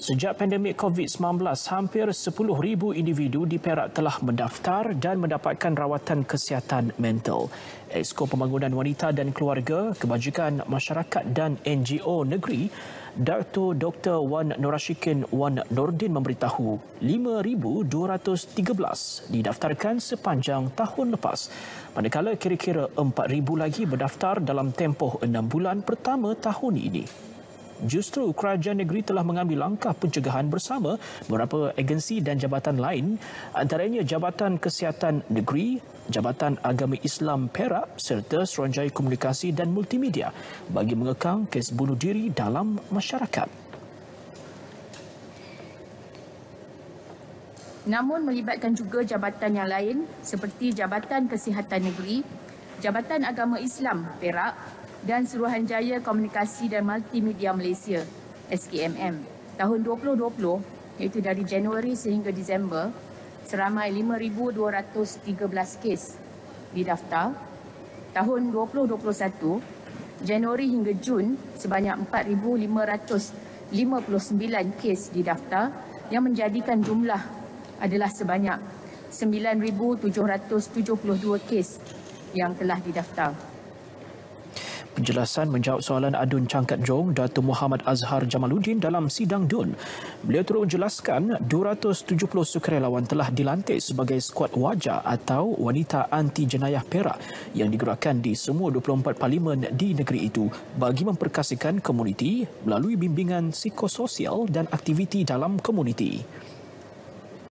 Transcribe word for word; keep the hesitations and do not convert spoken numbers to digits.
Sejak pandemik COVID sembilan belas, hampir sepuluh ribu individu di Perak telah mendaftar dan mendapatkan rawatan kesihatan mental. Exko Pembangunan Wanita dan Keluarga, Kebajikan Masyarakat dan N G O Negeri, Datuk Doktor Wan Norashikin Wan Nordin memberitahu lima ribu dua ratus tiga belas didaftarkan sepanjang tahun lepas. Manakala kira-kira empat ribu lagi berdaftar dalam tempoh enam bulan pertama tahun ini. Justru kerajaan negeri telah mengambil langkah pencegahan bersama beberapa agensi dan jabatan lain, antaranya Jabatan Kesihatan Negeri, Jabatan Agama Islam Perak serta Suruhanjaya Komunikasi dan Multimedia bagi mengekang kes bunuh diri dalam masyarakat. Namun melibatkan juga jabatan yang lain seperti Jabatan Kesihatan Negeri, Jabatan Agama Islam Perak dan Suruhanjaya Komunikasi dan Multimedia Malaysia S K M M. Tahun dua ribu dua puluh, iaitu dari Januari sehingga Disember, seramai lima ribu dua ratus tiga belas kes didaftar. Tahun dua ribu dua puluh satu, Januari hingga Jun, sebanyak empat ribu lima ratus lima puluh sembilan kes didaftar yang menjadikan jumlah adalah sebanyak sembilan ribu tujuh ratus tujuh puluh dua kes yang telah didaftar. Penjelasan menjawab soalan adun Cangkat Jong, Datuk Muhammad Azhar Jamaluddin dalam sidang D U N. Beliau turut menjelaskan dua ratus tujuh puluh sukarelawan telah dilantik sebagai skuad wajah atau wanita anti jenayah Perak yang digerakkan di semua dua puluh empat parlimen di negeri itu bagi memperkasihkan komuniti melalui bimbingan psikososial dan aktiviti dalam komuniti.